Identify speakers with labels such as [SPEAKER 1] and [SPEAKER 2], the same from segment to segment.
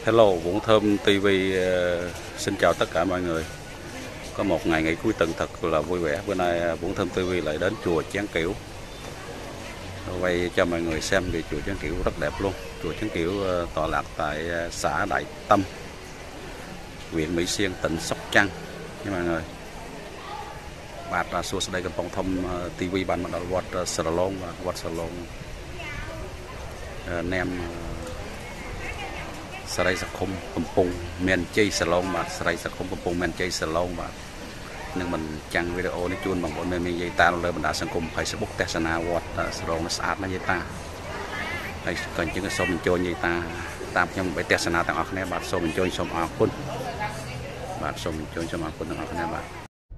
[SPEAKER 1] Hello, Vũ Thơm TV xin chào tất cả mọi người. Có một ngày nghỉ cuối tuần thật là vui vẻ. Bữa nay Vũ Thơm TV lại đến chùa Chén Kiểu, quay cho mọi người xem về chùa Chén Kiểu rất đẹp luôn. Chùa Chén Kiểu tọa lạc tại xã Đại Tâm, huyện Mỹ Xuyên, tỉnh Sóc Trăng nha mọi người. Bạn là số đây còn thông TV bạn mà quạt salon và quạt salon nem Sarai sắc không cầm pung men chay salon mà Sarai sắc không cầm pung men chay salon mà nhưng mình chăng video này chuồn bằng bọn mình dây ta lên mình đã sang cùng Facebook Tesla quạt salon nó sát nó dây ta hay cần những cái số mình chơi dây ta tam trong bảy Tesla tặng ở này bạn số mình chơi số ở quân bạn số mình chơi số ở quân tặng ở này bạn.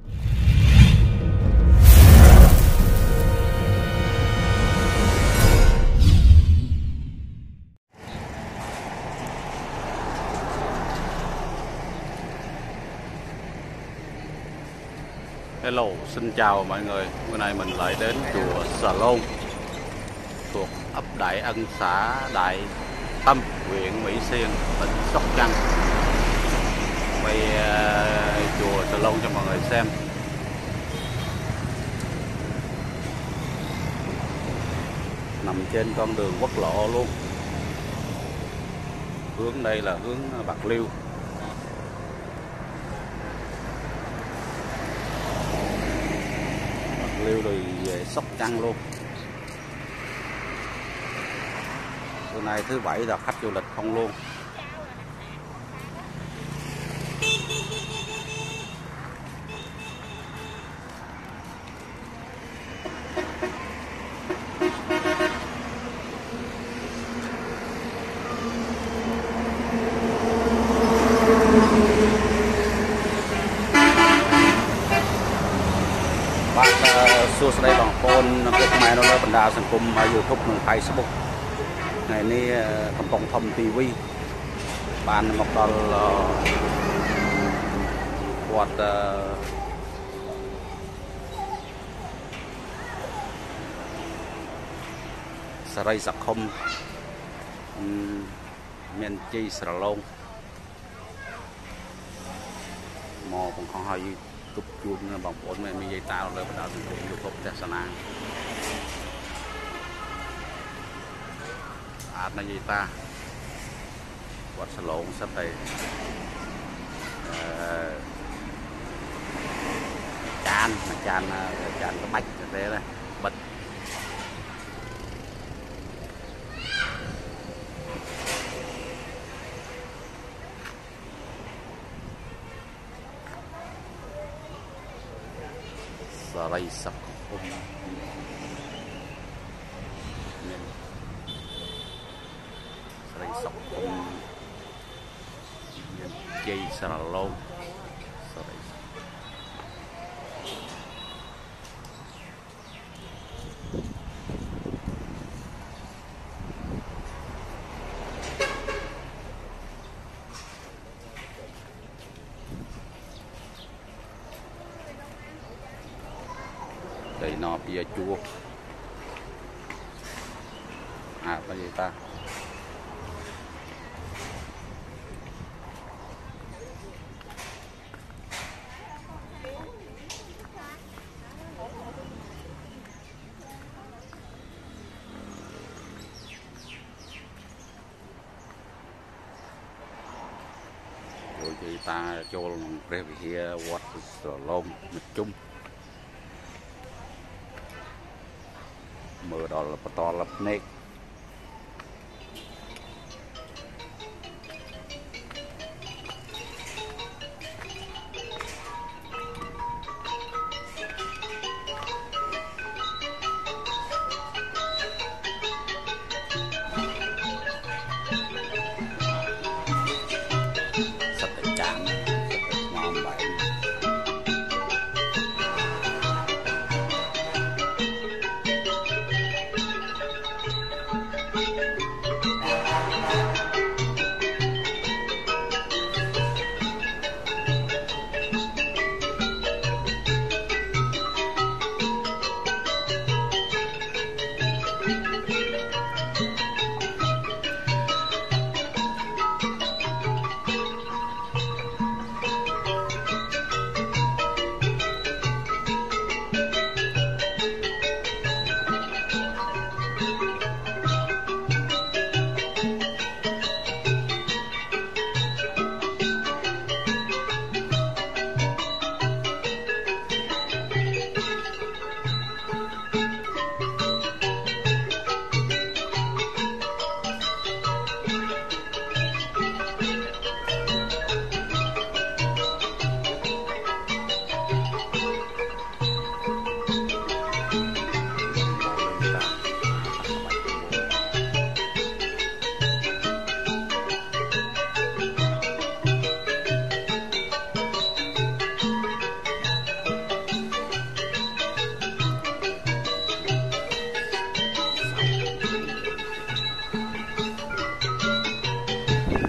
[SPEAKER 1] Hello, xin chào mọi người. Bữa nay mình lại đến chùa Salon thuộc ấp Đại Ân, xã Đại Tâm, huyện Mỹ Xuyên, tỉnh Sóc Trăng. Quay chùa Salon cho mọi người xem. Nằm trên con đường quốc lộ luôn. Hướng đây là hướng Bạc Liêu. Liêu rồi về Sóc Trăng luôn. Bữa nay thứ bảy là khách du lịch không luôn. Bạn xua đây bằng phone cuộc mai nó lên bật đà sang cùng YouTube và Facebook ngày nay không thông TV bạn một đòn quạt Sarai sắc không men chi salon mò cũng không hay tục chuông bằng bốn mình dây tao lên bắt đầu từ YouTube Tesla nó dây ta quạt salon sắp đây chan có bạch thế này bật Sarai sắc không Sarai sắc không dây salon đây nó bia chua cái gì ta rồi chị ta cho về kia quạt lôm một chung mưa đó là to lập nét sạch chán ngon vậy.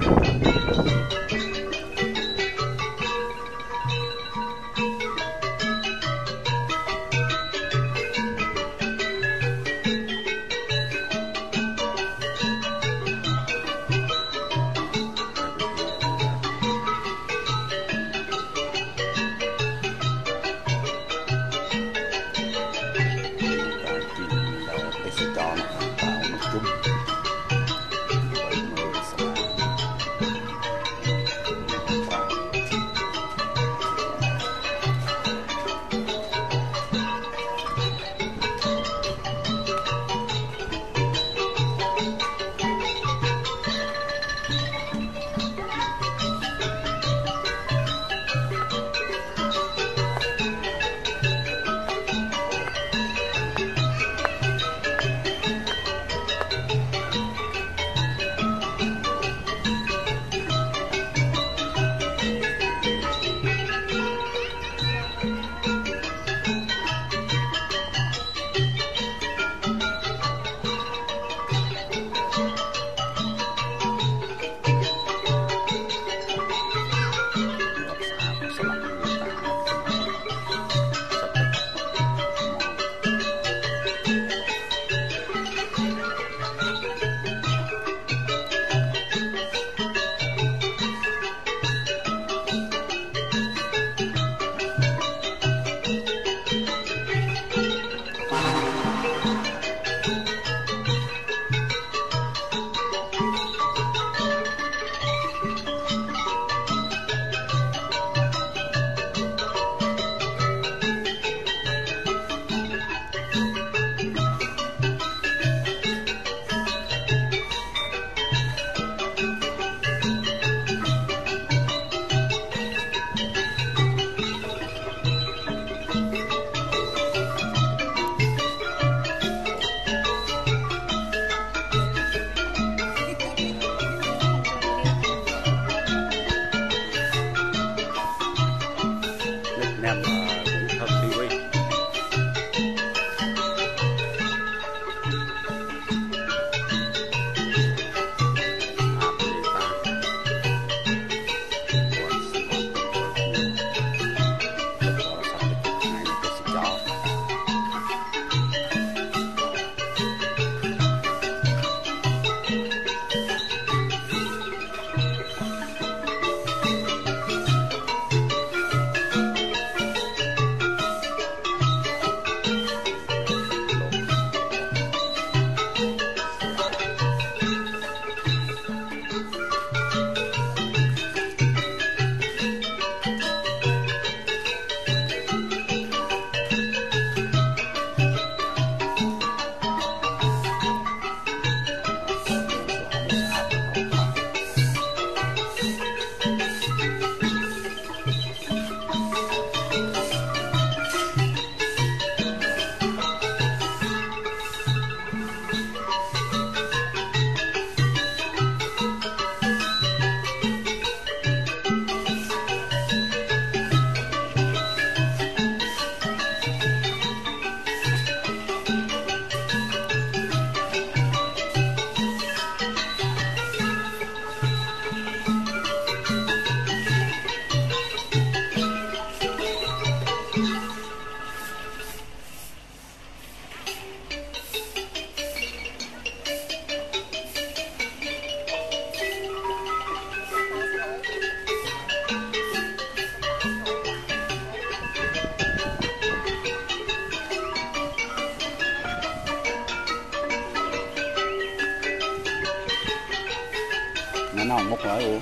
[SPEAKER 2] nó không múc lại luôn,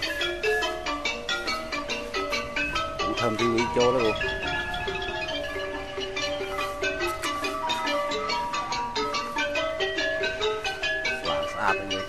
[SPEAKER 2] cũng thơm tí chua đó luôn. Làm sao vậy?